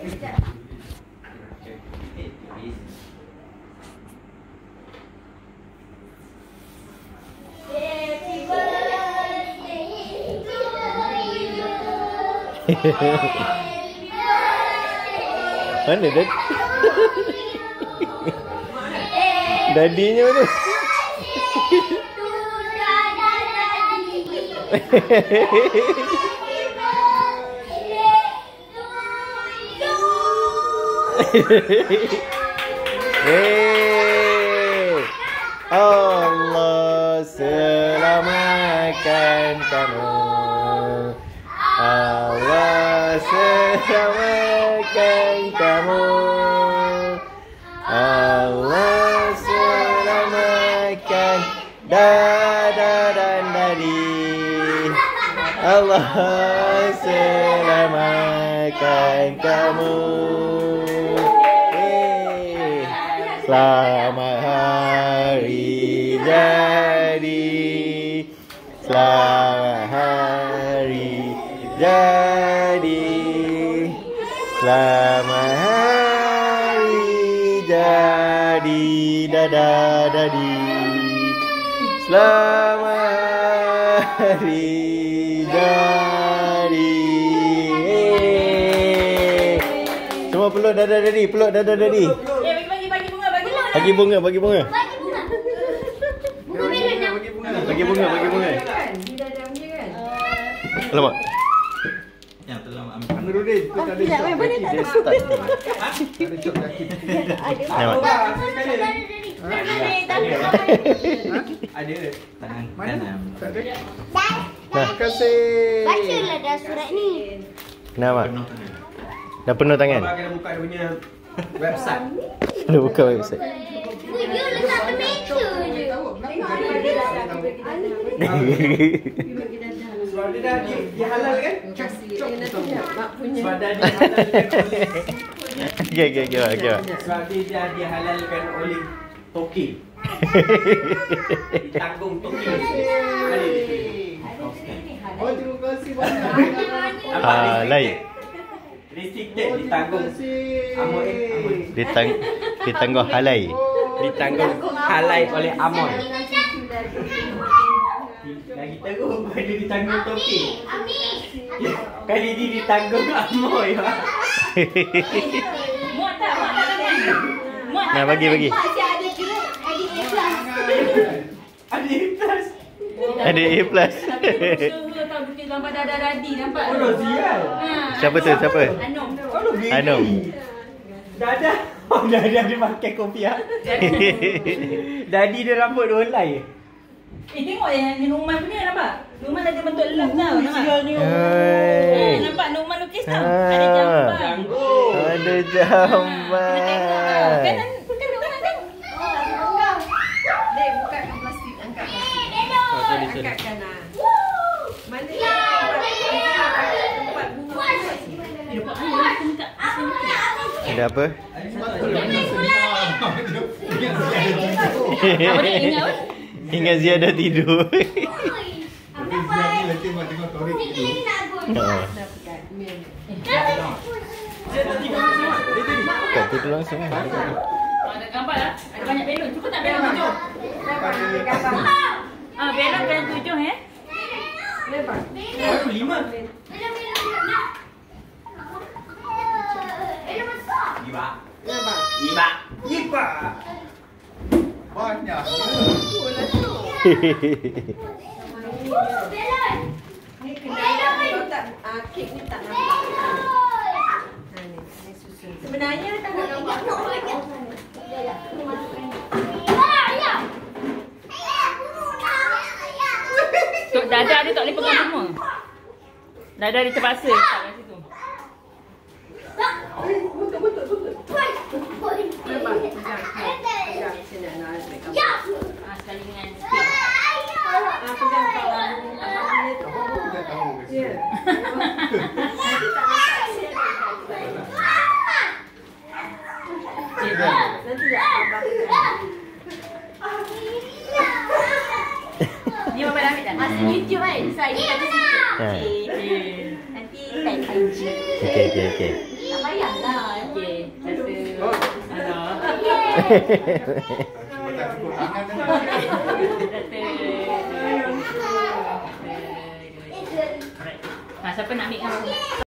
Mana Dad? Dadinya mana? Allah selamatkan kamu. Allah selamatkan kamu. Allah selamatkan Dada dan Dadi. Allah selamatkan kamu. Selamat hari jadi. Selamat hari jadi. Selamat hari jadi. Dada Dadi. Selamat hari jadi. Semua peluk Dada Dadi. Peluk Dada Dadi. Bagi bunga, bagi bunga. Bagi bunga, bagi bunga. Alamak. Yang telah ambil. Nurudin, tu tak ada. Boleh tak ada start. Ada cok kaki. Nampak? Ada tangan kanan. Tak ada. Nah, Terima kasih. Bacalah dah surat ni. kenapa? Penuh tangan. Dah penuh tangan? Abang kena buka dia punya website. Dah buka website. Dia letak meja je. Sebab dia dah dihalal kan? Sebab dah dihalalkan oleh Okay. sebab dia dah dihalalkan oleh Toki. Ditanggung Toki. Oh, terima kasih banyak. Lain. Restricted ditanggung Amoy. Ditanggung halai. Ditanggung halai oleh Amoy. Lagi teruk dia ditanggung Toki. Kali ni ditanggung Amoy. Muat tak tadi? Muat tak? Nah, bagi. Ada kira ada ikhlas. Ada ikhlas. Ada A+. Tapi dia berusaha tau bikin gambar Dada Dadi, nampak? Oh, Rozial. Siapa tu? Siapa? Anom. Anom. Dada. Oh, Dada dia pakai kopiah. Dadi dia rambut dia helai. Tengok yang Numan punya, nampak? Numan ada bentuk love tau, nampak? Hai. Nampak Numan lukis tau? Ada jamban. Janggut. Ada Kena tengok tau. jamban. Kan Numan kan? Dek, bukakan plastik. Angkat plastik. Angkatkan lah. Mana tempat bunga. Dia dapat air, kita minta. Ada apa? Apa dia ingat apa? Ingat Zia dah tidur. Nanti mak tengok Torik tu. Tak tidur langsung. Ada gambar lah. Ada banyak belon. Cuba tak belon 7? Belon belon 7 Lepas. 5. Iba. Banyak. Ni kena kalau tak kek ni tak nampak. Ni susun. Sebenarnya tak nak nampak. Tok Dada dia tak boleh pegang semua. Dada dia terpaksa letak kat situ. Lepas. Pegang sini nak ambil gambar. Sekali dengan sikit. Pegang kawan. Kita tahu. Ya. Nanti tak nampak siap. Nanti tak nampak. Ni Mama dah ambil dah. Masuk YouTube kan. So ID kat situ. Ha. Nanti type IG. Okay. Tak payahlah. Cuma tak cukup tangan kan. Siapa nak ambil kau?